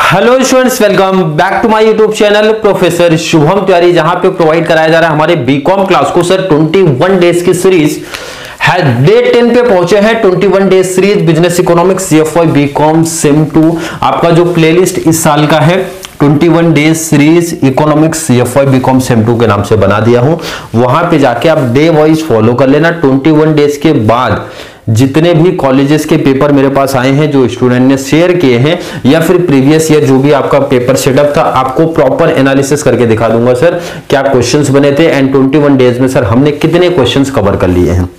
Hello students, welcome back to my YouTube channel professor Shubham Tiwari, जहां पे provide कराया जा रहा है हमारे बीकॉम क्लास को सर 21 डेज की सीरीज है। डे 10 पे पहुंचे हैं। 21 days series business economics CFY BCom sem 2 आपका जो प्लेलिस्ट इस साल का है 21 days series economics CFY BCom sem 2 के नाम से बना दिया हूं। वहां पे जाके आप डे वाइज फॉलो कर लेना। 21 डेज के बाद जितने भी कॉलेजेस के पेपर मेरे पास आए हैं जो स्टूडेंट ने शेयर किए हैं या फिर प्रीवियस ईयर जो भी आपका पेपर सेटअप था, आपको प्रॉपर एनालिसिस करके दिखा दूंगा सर क्या क्वेश्चंस बने थे एंड 21 डेज में सर हमने कितने क्वेश्चंस कवर कर लिए हैं।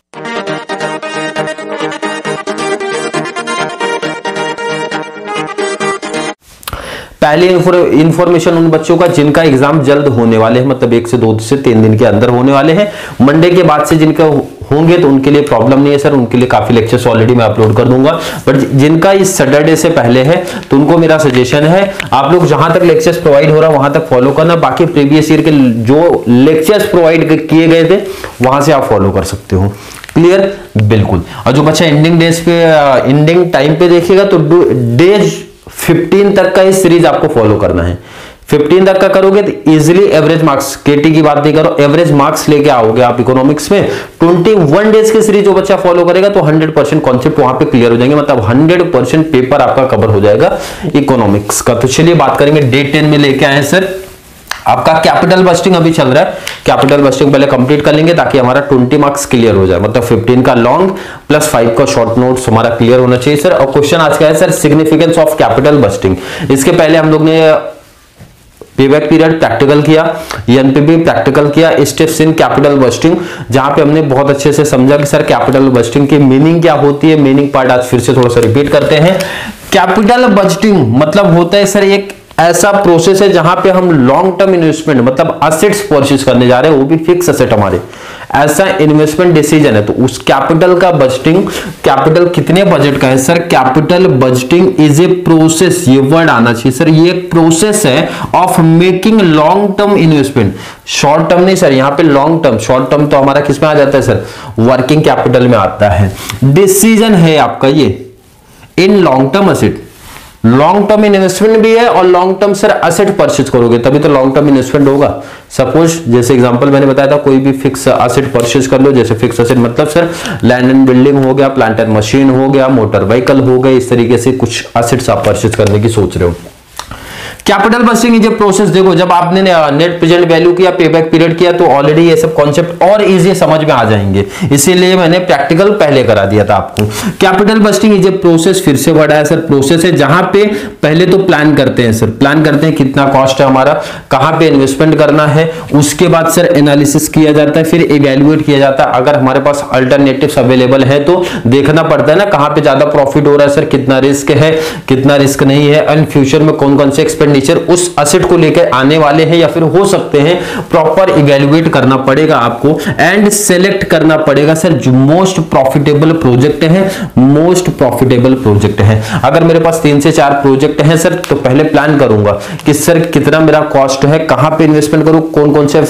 पहली इंफॉर्मेशन उन बच्चों का जिनका एग्जाम जल्द होने वाले हैं, मतलब 1 से 2 से 3 दिन के अंदर होने वाले हैं। मंडे के बाद से जिनका होंगे तो उनके लिए प्रॉब्लम नहीं है सर, उनके लिए काफी लेक्चर्स ऑलरेडी मैं अपलोड कर दूंगा। बट जिनका इस सैटरडे से पहले है तो उनको मेरा सजेशन है आप लोग जहां तक लेक्चर्स प्रोवाइड हो रहा है वहां तक फॉलो करना। बाकी प्रीवियस ईयर के जो लेक्चर्स प्रोवाइड किए गए थे वहां से आप फॉलो कर सकते हो। क्लियर? बिल्कुल। और जो बच्चा एंडिंग टाइम पे देखेगा तो डेज 15 तक का इस सीरीज आपको फॉलो करना है। 15 तक का करोगे तो इजीली एवरेज मार्क्स, केटी की बात नहीं करो, एवरेज मार्क्स लेके आओगे आप इकोनॉमिक्स में। 21 डेज की सीरीज जो बच्चा फॉलो करेगा तो 100% कॉन्सेप्ट वहां पे क्लियर हो जाएंगे, मतलब 100% पेपर आपका कवर हो जाएगा इकोनॉमिक्स का। तो चलिए बात करेंगे डे 10 में लेके आए सर आपका कैपिटल बस्टिंग अभी चल रहा है। कैपिटल बस्टिंग पहले कंप्लीट कर लेंगे ताकि हमारा 20 मार्क्स क्लियर हो जाए, मतलब 15 का लॉन्ग प्लस 5 का शॉर्ट नोट्स हमारा क्लियर होना चाहिए सर। और क्वेश्चन आज का है sir significance of capital budgeting. इसके पहले हम लोग ने पेबैक पीरियड प्रैक्टिकल किया, एनपीबी प्रैक्टिकल किया, स्टेप्स इन कैपिटल बस्टिंग, जहां पे हमने बहुत अच्छे से समझा कि सर कैपिटल बस्टिंग की मीनिंग क्या होती है। मीनिंग पार्ट आज फिर से थोड़ा सा रिपीट करते हैं। कैपिटल बस्टिंग मतलब होता है सर एक ऐसा प्रोसेस है जहां पे हम लॉन्ग टर्म इन्वेस्टमेंट मतलब असेट्स परचेज करने जा रहे हैं, वो भी फिक्स असेट हमारे, ऐसा इन्वेस्टमेंट डिसीजन है। तो उस कैपिटल का बजटिंग, कैपिटल कितने बजट का है sir? Capital budgeting is a process, ये वर्ड आना चाहिए सर, ये एक प्रोसेस है of making long term investment. Short term नहीं सर, यहां पे लॉन्ग टर्म। शॉर्ट टर्म तो हमारा किस में आ जाता है सर? वर्किंग कैपिटल में आता है। डिसीजन है आपका ये in long term asset. Long term investment भी है और long term sir asset purchase करोगे तभी तो लॉन्ग टर्म इन्वेस्टमेंट होगा। सपोज जैसे एग्जांपल मैंने बताया था, कोई भी फिक्स असेट परचेज कर लो। जैसे फिक्स असेट मतलब सर लैंड एंड बिल्डिंग हो गया, प्लांट एंड मशीन हो गया, मोटर व्हीकल हो गए, इस तरीके से कुछ असेट्स आप परचेज करने की सोच रहे हो। Capital budgeting is a process. देखो जब आपने नेट प्रेजेंट वैल्यू किया, पेबैक पीरियड किया तो ऑलरेडी ये सब कॉन्सेप्ट और इजी समझ में आ जाएंगे, इसीलिए मैंने प्रैक्टिकल पहले करा दिया था आपको। Capital budgeting is a process, फिर से वर्ड आया सर, प्रोसेस है जहां पे पहले तो प्लान करते हैं सर, प्लान करते हैं कितना कॉस्ट है हमारा, कहां पे इन्वेस्टमेंट करना है, उसके बाद सर एनालिसिस किया जाता है, फिर इवेल्युएट किया जाता है। अगर हमारे पास अल्टरनेटिव्स अवेलेबल है तो देखना पड़ता है ना कहां पे ज्यादा प्रॉफिट हो रहा है सर, कितना रिस्क है, कितना रिस्क नहीं है, एंड फ्यूचर में कौन कौन से एक्सपेंडिचर उस असेट को लेकर आने वाले हैं या फिर हो सकते हैं, प्रॉपर इवेल्युएट करना पड़ेगा आपको एंड सेलेक्ट करना पड़ेगा सर जो मोस्ट प्रॉफिटेबल प्रोजेक्ट है, मोस्ट प्रॉफिटेबल प्रोजेक्ट है। अगर मेरे पास 3 से 4 प्रोजेक्ट हैं सर तो पहले प्लान करूंगा कि सर कितना मेरा कॉस्ट है, कहां पे इन्वेस्टमेंट करूं, कौन कौन से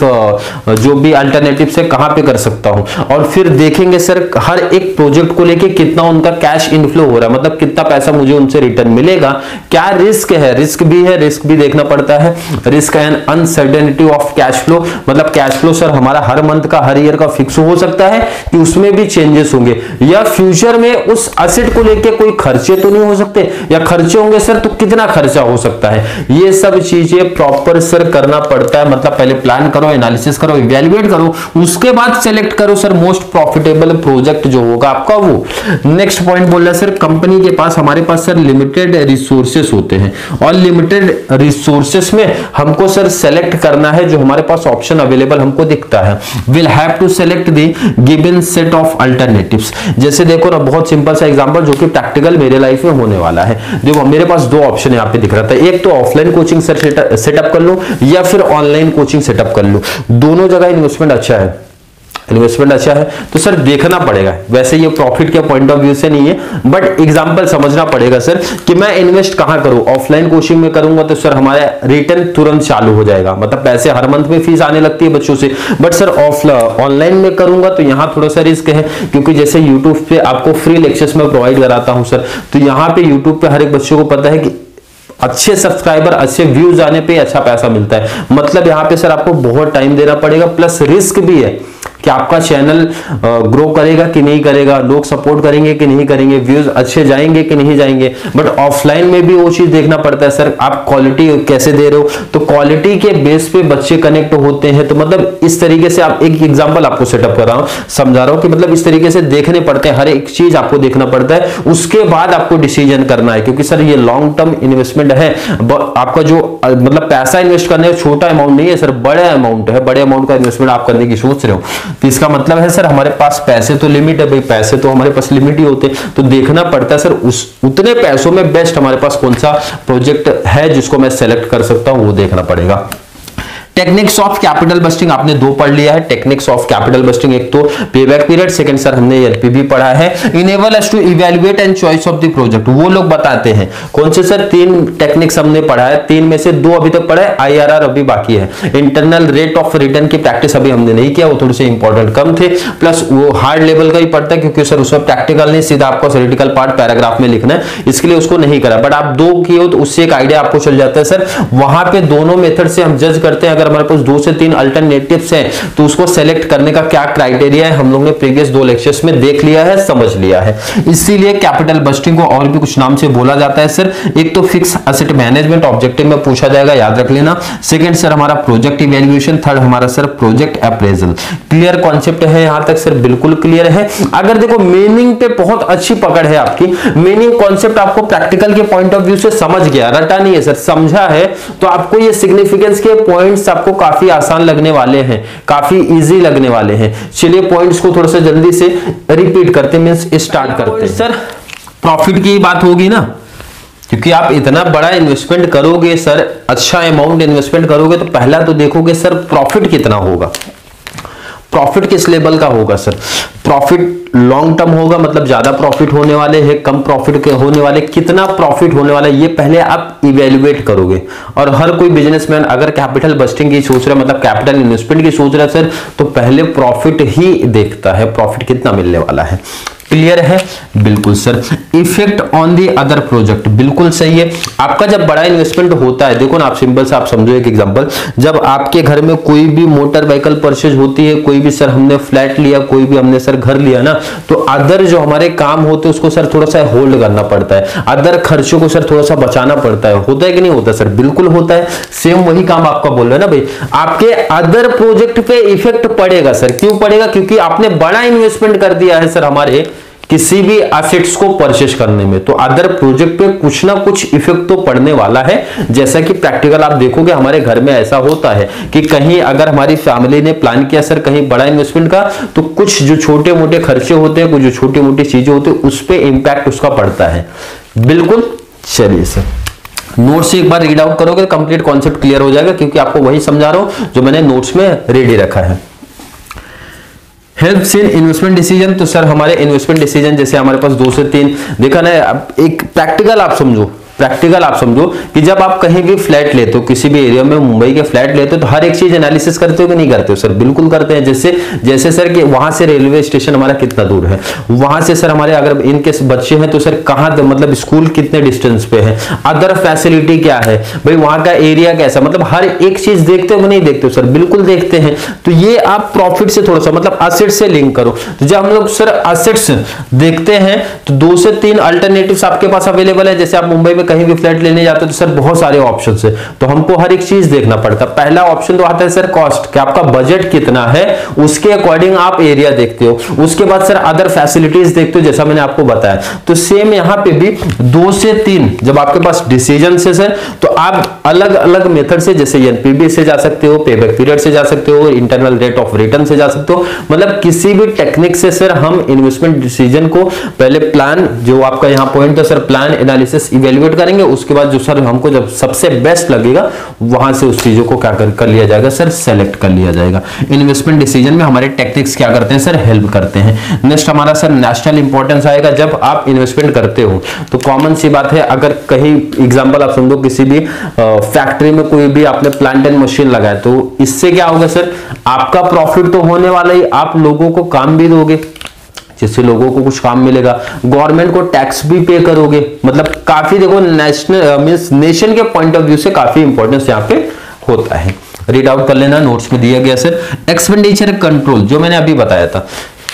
जो भी अल्टरनेटिव्स है कहां पे कर सकता हूं, और फिर देखेंगे सर हर एक प्रोजेक्ट को लेके कितना उनका कैश इनफ्लो हो रहा है, मतलब कितना पैसा मुझे उनसे रिटर्न मिलेगा, क्या रिस्क है, रिस्क भी है, रिस्क भी देखना पड़ता है। Risk and uncertainty of cash flow, मतलब कैश फ्लो सर हमारा हर मंथ का हर ईयर का फिक्स हो सकता है कि उसमें भी चेंजेस होंगे, या फ्यूचर में उस असेट को लेके कोई खर्चे तो नहीं हो सकते, या खर्चे होंगे सर तो कितना खर्चा हो सकता है। ये सब चीजें प्रॉपर सर करना पड़ता है, मतलब पहले प्लान करो, एनालिसिस करो, इवैल्यूएट करो, उसके बाद सेलेक्ट करो सर मोस्ट प्रॉफिटेबल प्रोजेक्ट जो होगा आपका वो। नेक्स्ट पॉइंट बोल रहा है सर कंपनी के पास, हमारे पास सर लिमिटेड रिसोर्सेस होते हैं और लिमिटेड रिसोर्सेस में हमको सर सेलेक्ट करना है जो हमारे पास ऑप्शन अवेलेबल हमको दिखता है। Will have to select the given set of alternatives. जैसे देखो ना, बहुत सिंपल सा एग्जांपल जो कि प्रैक्टिकल मेरे लाइफ में होने वाला है। देखो मेरे पास 2 ऑप्शन यहाँ पे दिख रहा था, एक तो ऑफलाइन कोचिंग सेटअप कर लो या फिर ऑनलाइन कोचिंग सेटअप कर लो। दोनों जगह इन्वेस्टमेंट अच्छा है, इन्वेस्टमेंट अच्छा है तो सर देखना पड़ेगा। वैसे ये प्रॉफिट के पॉइंट ऑफ व्यू से नहीं है, बट एग्जांपल समझना पड़ेगा सर कि मैं इन्वेस्ट कहां करूं। ऑफलाइन कोचिंग में करूंगा तो सर हमारा रिटर्न तुरंत चालू हो जाएगा, मतलब पैसे हर मंथ में फीस आने लगती है बच्चों से। बट सर ऑनलाइन में करूंगा तो यहां थोड़ा सा रिस्क है, क्योंकि जैसे यूट्यूब पे आपको फ्री लेक्चर्स में प्रोवाइड कराता हूं सर, तो यहां पे यूट्यूब पे हर एक बच्चों को पता है कि अच्छे सब्सक्राइबर, अच्छे व्यूज आने पे अच्छा पैसा मिलता है। मतलब यहाँ पे सर आपको बहुत टाइम देना पड़ेगा, प्लस रिस्क भी है कि आपका चैनल ग्रो करेगा कि नहीं करेगा, लोग सपोर्ट करेंगे कि नहीं करेंगे, व्यूज अच्छे जाएंगे कि नहीं जाएंगे। बट ऑफलाइन में भी वो चीज देखना पड़ता है सर, आप क्वालिटी कैसे दे रहे हो, तो क्वालिटी के बेस पे बच्चे कनेक्ट होते हैं। तो मतलब इस तरीके से आप, एक एग्जांपल आपको सेटअप कर रहा हूं, समझा रहा हूं कि मतलब इस तरीके से देखने पड़ते हैं, हर एक चीज आपको देखना पड़ता है, उसके बाद आपको डिसीजन करना है। क्योंकि सर ये लॉन्ग टर्म इन्वेस्टमेंट है, आपका जो मतलब पैसा इन्वेस्ट करने का छोटा अमाउंट नहीं है सर, बड़ा अमाउंट है, बड़े अमाउंट का इन्वेस्टमेंट आप करने की सोच रहे हो। तो इसका मतलब है सर हमारे पास पैसे तो लिमिट है भाई, पैसे तो हमारे पास लिमिट ही होते, तो देखना पड़ता है सर उतने पैसों में बेस्ट हमारे पास कौन सा प्रोजेक्ट है जिसको मैं सेलेक्ट कर सकता हूं, वो देखना पड़ेगा। टेक्निक्स ऑफ कैपिटल बस्टिंग आपने दो पढ़ लिया है। टेक्निक्स ऑफ कैपिटल बस्टिंग, एक तो पेबैक पीरियड, सेकंड सर हमने एलपीवी पढ़ा है। Enable us to evaluate and choice of the project, वो लोग बताते हैं कौन से सर, तीन टेक्निक्स हमने पढ़ा है, तीन में से दो अभी तक पढ़ा है, आईआरआर अभी बाकी है। इंटरनल रेट ऑफ रिटर्न की प्रैक्टिस अभी हमने नहीं किया, वो थोड़े से इंपॉर्टेंट कम थे, प्लस वो हार्ड लेवल का ही पढ़ता है क्योंकि सर उसमें प्रैक्टिकल नहीं, सीधा आपको थ्योरेटिकल पार्ट पैराग्राफ में लिखना है, इसके लिए उसको नहीं करा। बट आप दो किए हो तो उससे एक आइडिया आपको चल जाता है सर। वहां पे दोनों मेथड से हम जज करते हैं, अगर हमारे पास दो से तीन अल्टरनेटिव्स हैं तो उसको सेलेक्ट करने का क्या क्राइटेरिया है, हम लोग ने प्रीवियस दो लेक्चर्स में देख लिया है, समझ लिया है। इसीलिए कैपिटल बस्टिंग को और भी कुछ नाम से बोला जाता है सर। एक तो फिक्स एसेट मैनेजमेंट ऑब्जेक्टिव में पूछा जाएगा, याद रख लेना। सेकंड सर हमारा प्रोजेक्ट इवैल्यूएशन, थर्ड हमारा sir project appraisal. Clear concept है यहां तक सर, बिल्कुल क्लियर है। अगर देखो मीनिंग पे बहुत अच्छी पकड़ है आपकी, मीनिंग कॉन्सेप्ट आपको प्रैक्टिकल के पॉइंट ऑफ व्यू से समझ गया, रटा नहीं है सर, समझा है, तो आपको ये सिग्निफिकेंस के पॉइंट्स आपको काफी आसान लगने वाले हैं, काफी इजी लगने वाले हैं। चलिए पॉइंट्स को थोड़ा सा जल्दी से रिपीट करते हैं, स्टार्ट करते हैं। सर प्रॉफिट की बात होगी ना, क्योंकि आप इतना बड़ा इन्वेस्टमेंट करोगे सर, अच्छा अमाउंट इन्वेस्टमेंट करोगे, तो पहला तो देखोगे सर प्रॉफिट कितना होगा, प्रॉफिट किस लेवल का होगा सर। प्रॉफिट लॉन्ग टर्म होगा, मतलब ज्यादा प्रॉफिट होने वाले हैं, कम प्रॉफिट के होने वाले, कितना प्रॉफिट होने वाला है, ये पहले आप इवेल्युएट करोगे। और हर कोई बिजनेसमैन अगर कैपिटल बस्टिंग की सोच रहा है, मतलब कैपिटल इन्वेस्टमेंट की सोच रहा है सर, तो पहले प्रॉफिट ही देखता है, प्रॉफिट कितना मिलने वाला है। क्लियर है, बिल्कुल sir. Effect on the other project, बिल्कुल सही है। आपका जब बड़ा इन्वेस्टमेंट होता है, देखो ना आप सिंपल से आप समझो एक एग्जांपल, जब आपके घर में कोई भी मोटर व्हीकल परचेज होती है, कोई भी सर हमने फ्लैट लिया, कोई भी हमने सर घर लिया ना, तो अदर जो हमारे काम होते हैं उसको सर थोड़ा सा होल्ड करना पड़ता है, अदर खर्चों को सर थोड़ा सा बचाना पड़ता है। होता है कि नहीं होता सर, बिल्कुल होता है। सेम वही काम आपका बोल रहे हैं ना भाई, आपके अदर प्रोजेक्ट पे इफेक्ट पड़ेगा सर। क्यों पड़ेगा? क्योंकि आपने बड़ा इन्वेस्टमेंट कर दिया है सर हमारे किसी भी एसेट्स को परचेज करने में, तो अदर प्रोजेक्ट पे कुछ ना कुछ इफेक्ट तो पड़ने वाला है। जैसा कि प्रैक्टिकल आप देखोगे हमारे घर में ऐसा होता है कि कहीं अगर हमारी फैमिली ने प्लान किया सर कहीं बड़ा इन्वेस्टमेंट का, तो कुछ जो छोटे मोटे खर्चे होते हैं, कुछ जो छोटी मोटी चीजें होती है, उस पर इंपैक्ट उसका पड़ता है। बिल्कुल। चलिए सर नोट्स से एक बार रीड आउट करोगे कंप्लीट कॉन्सेप्ट क्लियर हो जाएगा, क्योंकि आपको वही समझा रहा हूं जो मैंने नोट्स में रेडी रखा है। हेल्प्स इन इन्वेस्टमेंट डिसीजन, तो सर हमारे इन्वेस्टमेंट डिसीजन जैसे हमारे पास 2 से 3 देखा ना, एक प्रैक्टिकल आप समझो, प्रैक्टिकल आप समझो कि जब आप कहीं भी फ्लैट लेते हो, किसी भी एरिया में मुंबई के फ्लैट लेते हो, तो हर एक चीज एनालिसिस करते हो कि नहीं करते हो सर? बिल्कुल करते हैं। जैसे सर कि वहां से रेलवे स्टेशन हमारा कितना दूर है, वहां से सर हमारे अगर इनके बच्चे हैं तो सर कहाँ मतलब स्कूल कितने डिस्टेंस पे है, अदर फैसिलिटी क्या है भाई, वहां का एरिया कैसा, मतलब हर एक चीज देखते हो कि नहीं देखते हो सर? बिल्कुल देखते हैं। तो ये आप प्रॉफिट से थोड़ा सा मतलब एसेट से लिंक करो। तो जब हम लोग सर एसेट्स देखते हैं तो 2 से 3 अल्टरनेटिव्स आपके पास अवेलेबल है। जैसे आप मुंबई में कहीं भी फ्लैट लेने जाते हो तो सर बहुत सारे ऑप्शंस है, तो हमको हर एक चीज देखना पड़ता है। पहला ऑप्शन तो आता है सर कॉस्ट, कि आपका बजट कितना है, उसके अकॉर्डिंग आप एरिया देखते हो। उसके बाद सर अदर फैसिलिटीज देखते हो, जैसा मैंने आपको बताया। तो सेम यहां पे भी 2 से 3 जब आपके पास डिसीजन है सर, तो आप अलग अलग मेथड से, जैसे एनपीवी से जा सकते हो, पेबैक पीरियड से जा सकते हो, इंटरनल रेट ऑफ रिटर्न से जा सकते हो, मतलब किसी भी टेक्निक से सर हम इन्वेस्टमेंट डिसीजन को पहले प्लान, जो आपका यहां पॉइंट है सर, प्लान एनालिसिस इवेल्युएट करेंगे। उसके बाद जो सर हमको जब सबसे बेस्ट लगेगा वहां से उस चीजों को क्या कर लिया जाएगा सर, सेलेक्ट कर लिया जाएगा। इन्वेस्टमेंट डिसीजन में हमारे टेक्निक्स क्या करते हैं सर, हेल्प करते हैं। नेक्स्ट हमारा सर नेशनल इंपॉर्टेंस आएगा। जब आप इन्वेस्टमेंट करते हो तो कॉमन सी बात है, अगर कहीं एग्जांपल आप समझो किसी भी फैक्ट्री में कोई भी आपने प्लांट एंड मशीन लगाया, तो इससे क्या होगा सर, आपका प्रॉफिट तो होने वाला ही, आप लोगों को काम भी दोगे। जिससे लोगों को कुछ काम मिलेगा, गवर्नमेंट को टैक्स भी पे करोगे, मतलब काफी देखो नेशनल मींस नेशन के पॉइंट ऑफ व्यू से काफी इंपॉर्टेंस यहाँ पे होता है। रीड आउट कर लेना, नोट्स में दिया गया सर। एक्सपेंडिचर कंट्रोल जो मैंने अभी बताया था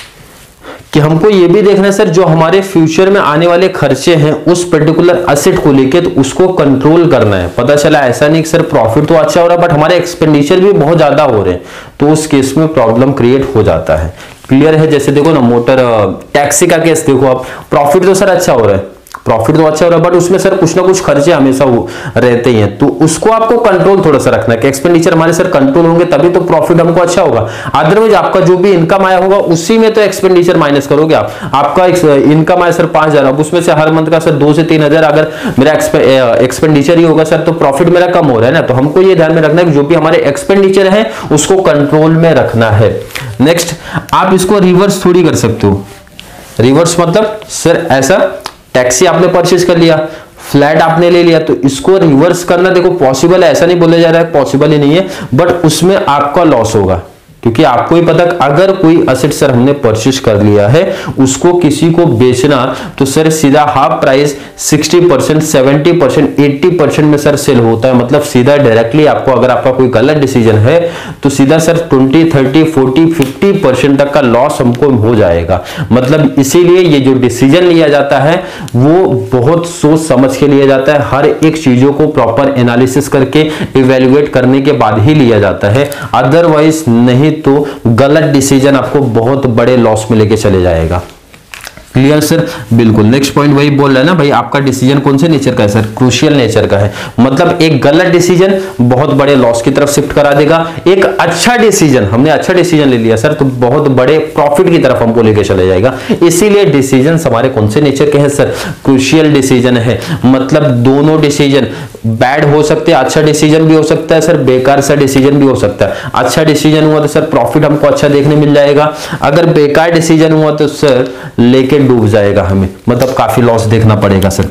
कि हमको ये भी देखना है सर, जो हमारे फ्यूचर में आने वाले खर्चे हैं उस पर्टिकुलर असेट को लेके, तो उसको कंट्रोल करना है। पता चला ऐसा नहीं कि सर प्रॉफिट तो अच्छा हो रहा है बट हमारे एक्सपेंडिचर भी बहुत ज्यादा हो रहे हैं, तो उस केस में प्रॉब्लम क्रिएट हो जाता है। क्लियर है? जैसे देखो ना मोटर टैक्सी का केस देखो आप, प्रॉफिट तो सर अच्छा हो रहा है, प्रॉफिट तो अच्छा हो रहा है बट उसमें सर कुछ ना कुछ खर्चे हमेशा रहते ही हैं, तो उसको आपको कंट्रोल थोड़ा सा रखना है कि एक्सपेंडिचर हमारे सर कंट्रोल होंगे तभी तो प्रॉफिट हमको अच्छा होगा। अदरवाइज आपका जो भी इनकम आया होगा उसी में तो एक्सपेंडिचर माइनस करोगे आप। आपका इनकम आया सर 5,000, अब उसमें से हर मंथ का सर 2 से 3,000 अगर मेरा एक्सपेंडिचर ही होगा सर तो प्रॉफिट मेरा कम हो रहा है ना। तो हमको ये ध्यान में रखना है कि जो भी हमारे एक्सपेंडिचर है उसको कंट्रोल में रखना है। नेक्स्ट, आप इसको रिवर्स थोड़ी कर सकते हो। रिवर्स मतलब सर ऐसा टैक्सी आपने परचेज कर लिया, फ्लैट आपने ले लिया, तो इसको रिवर्स करना देखो पॉसिबल है, ऐसा नहीं बोला जा रहा है पॉसिबल ही नहीं है, बट उसमें आपका लॉस होगा क्योंकि आपको ही पता अगर कोई असेट सर हमने परचेज कर लिया है उसको किसी को बेचना तो सर सीधा हाफ प्राइस 60%, 70%, 80% में सर सेल होता है। मतलब सीधा डायरेक्टली आपको अगर आपका कोई गलत डिसीजन है तो सीधा सर 20, 30, 40, 50% तक का लॉस हमको हो जाएगा। मतलब इसीलिए ये जो डिसीजन लिया जाता है वो बहुत सोच समझ के लिया जाता है, हर एक चीजों को प्रॉपर एनालिसिस करके इवेल्युएट करने के बाद ही लिया जाता है, अदरवाइज नहीं तो गलत डिसीजन आपको बहुत बड़े लॉस में लेके चले जाएगा। Clear sir? बिल्कुल। नेक्स्ट पॉइंट वही बोल रहा है ना भाई, आपका डिसीजन कौन से नेचर का है सर? क्रूशियल नेचर का है। मतलब एक गलत डिसीजन बहुत बड़े लॉस की तरफ शिफ्ट करा देगा, एक अच्छा डिसीजन, हमने अच्छा डिसीजन ले लिया सर तो बहुत बड़े प्रॉफिट की तरफ हमको लेके चले जाएगा। इसीलिए डिसीजन हमारे कौन से नेचर के हैं सर? क्रूशियल डिसीजन है। मतलब दोनों डिसीजन बैड हो सकते हैं, अच्छा डिसीजन भी हो सकता है सर, बेकार सा डिसीजन भी हो सकता है। अच्छा डिसीजन हुआ तो सर प्रॉफिट हमको अच्छा देखने मिल जाएगा, अगर बेकार डिसीजन हुआ तो सर लेके डूब जाएगा हमें, मतलब काफी लॉस देखना पड़ेगा सर।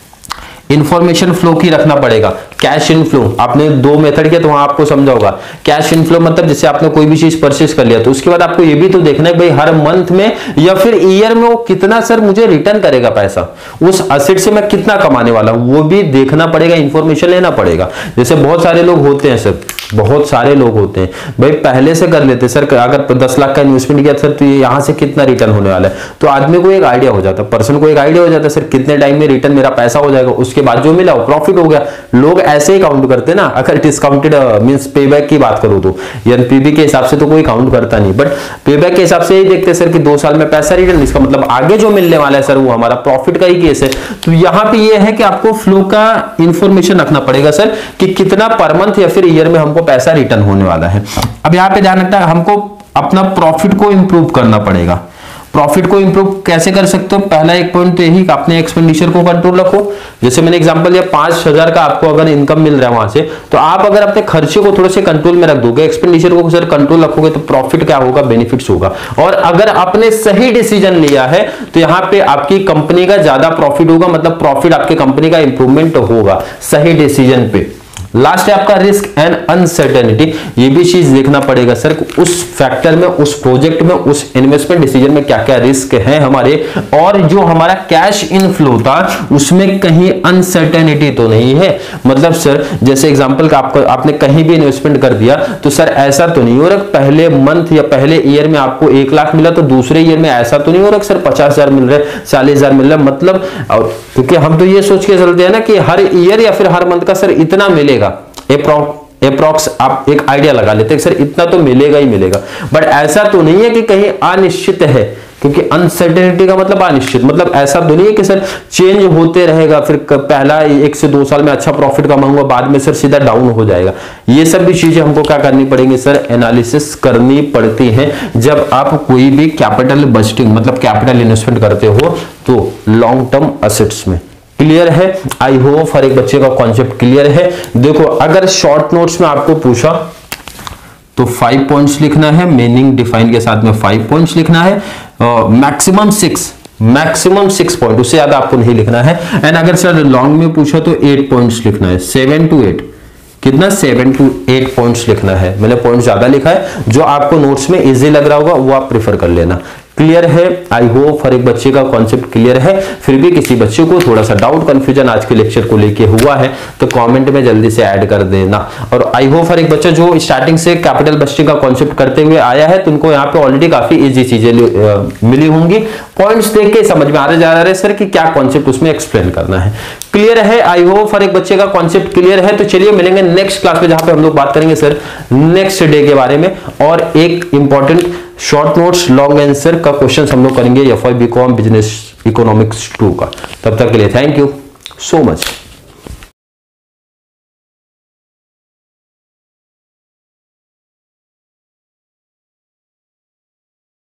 इंफॉर्मेशन फ्लो की रखना पड़ेगा। कैश इनफ्लो आपने 2 मेथड किया तो वहां आपको समझा होगा। कैश इनफ्लो मतलब जैसे आपने कोई भी चीज परचेज कर लिया तो उसके बाद आपको ये भी तो देखना है भाई हर मंथ में या फिर ईयर में वो कितना सर मुझे रिटर्न करेगा पैसा, उस असेट से मैं कितना कमाने वाला हूं वो भी देखना पड़ेगा, इंफॉर्मेशन लेना पड़ेगा। जैसे बहुत सारे लोग होते हैं सर, बहुत सारे लोग होते हैं भाई पहले से कर लेते सर, अगर 10 लाख का इन्वेस्टमेंट किया सर तो ये यहां से कितना रिटर्न होने वाला है, तो आदमी को एक आइडिया हो जाता है, पर्सन को एक आइडिया हो जाता है सर कितने टाइम में रिटर्न मेरा पैसा हो जाएगा, उसके बाद जो मिला वो प्रॉफिट हो गया। लोग ऐसे ही काउंट करते हैं ना, अगर डिस्काउंटेड मींस पेबैक की बात करूं तो एनपीवी के हिसाब से तो कोई काउंट करता नहीं, बट पेबैक के हिसाब से ही देखते हैं सर कि 2 साल में पैसा रिटर्न, इसका मतलब आगे जो मिलने वाला है सर वो हमारा प्रॉफिट का ही केस है। तो यहां पे ये है कि आपको फ्लो का इंफॉर्मेशन रखना पड़ेगा सर कि कितना पर मंथ या फिर ईयर में हमको पैसा रिटर्न होने वाला है। अब यहां पे ध्यान रखना है हमको अपना प्रॉफिट को इंप्रूव करना पड़ेगा। प्रॉफिट को इंप्रूव कैसे कर सकते हो? पहला एक पॉइंट तो यही कि अपने एक्सपेंडिचर को कंट्रोल रखो। जैसे मैंने एग्जांपल दिया 5,000 का आपको अगर इनकम मिल रहा है वहां से, तो आप अगर अपने खर्चे को थोड़े से कंट्रोल में रख दोगे, एक्सपेंडिचर को सर कंट्रोल रखोगे तो प्रॉफिट क्या होगा? बेनिफिट्स होगा। और अगर आपने सही डिसीजन लिया है तो यहां पे आपकी कंपनी का ज्यादा प्रॉफिट होगा, मतलब प्रॉफिट आपके कंपनी का इंप्रूवमेंट होगा सही डिसीजन पे। लास्ट है आपका रिस्क एंड अनसर्टेनिटी। ये भी चीज देखना पड़ेगा सर उस फैक्टर में, उस प्रोजेक्ट में, उस इन्वेस्टमेंट डिसीजन में क्या क्या रिस्क है हमारे, और जो हमारा कैश इनफ्लो था उसमें कहीं अनसर्टेनिटी तो नहीं है। मतलब सर जैसे एग्जांपल का आपने कहीं भी इन्वेस्टमेंट कर दिया तो सर ऐसा तो नहीं हो रहा पहले मंथ या पहले ईयर में आपको 1 लाख मिला तो दूसरे ईयर में ऐसा तो नहीं हो रहा सर 50,000 मिल रहा है, 40,000 मिल रहा है। मतलब क्योंकि हम तो ये सोच के चलते हैं ना कि हर ईयर या फिर हर मंथ का सर इतना मिलेगा, एप्रॉक्स आप एक आइडिया लगा लेते हैं सर इतना तो मिलेगा ही मिलेगा, बट ऐसा तो नहीं है कि कहीं अनिश्चित है, क्योंकि अनसर्टेनिटी का मतलब अनिश्चित, मतलब ऐसा तो नहीं है कि सर चेंज होते रहेगा, फिर पहला 1 से 2 साल में अच्छा प्रॉफिट कमाऊंगा बाद में सर सीधा डाउन हो जाएगा। ये सब भी चीजें हमको क्या करनी पड़ेंगी सर? एनालिसिस करनी पड़ती है जब आप कोई भी कैपिटल बजटिंग मतलब कैपिटल इन्वेस्टमेंट करते हो तो लॉन्ग टर्म असेट्स में। क्लियर है? आई होप हर एक बच्चे का कॉन्सेप्ट क्लियर है। देखो अगर शॉर्ट नोट्स में आपको पूछा तो 5 पॉइंट्स लिखना है, मीनिंग डिफाइन के साथ में 5 पॉइंट्स लिखना है, मैक्सिमम 6 पॉइंट, उससे ज्यादा आपको नहीं लिखना है। एंड अगर सर लॉन्ग में पूछा तो 8 पॉइंट्स लिखना है, 7 to 8, कितना 7 to 8 पॉइंट्स लिखना है। मैंने पॉइंट ज्यादा लिखा है, जो आपको नोट्स में इजी लग रहा होगा वो आप प्रेफर कर लेना। क्लियर है। आई होप हर एक बच्चे का कॉन्सेप्ट क्लियर है। फिर भी किसी बच्चे को थोड़ा सा डाउट कंफ्यूजन आज के लेक्चर को लेके हुआ है तो कमेंट में जल्दी से ऐड कर देना। और आई होप हर एक बच्चा जो स्टार्टिंग से कैपिटल बस्टिंग का कॉन्सेप्ट करते हुए आया है तो उनको यहाँ पे ऑलरेडी काफी इजी चीजें मिली होंगी। पॉइंट्स देख के समझ में आ जा रहा है सर कि क्या कॉन्सेप्ट उसमें एक्सप्लेन करना है। क्लियर है। आई होप हर एक बच्चे का कॉन्सेप्ट क्लियर है। तो चलिए मिलेंगे नेक्स्ट क्लास में जहां पे हम लोग बात करेंगे सर नेक्स्ट डे के बारे में और एक important short notes long answer का क्वेश्चन हम लोग करेंगे FY BCom बिजनेस इकोनॉमिक्स 2 का। तब तक के लिए थैंक यू सो मच।